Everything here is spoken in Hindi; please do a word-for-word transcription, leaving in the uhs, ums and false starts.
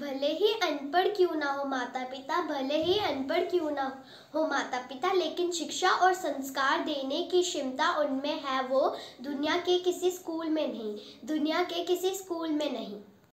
भले ही अनपढ़ क्यों ना हो माता पिता, भले ही अनपढ़ क्यों ना हो माता पिता, लेकिन शिक्षा और संस्कार देने की क्षमता उनमें है, वो दुनिया के किसी स्कूल में नहीं, दुनिया के किसी स्कूल में नहीं।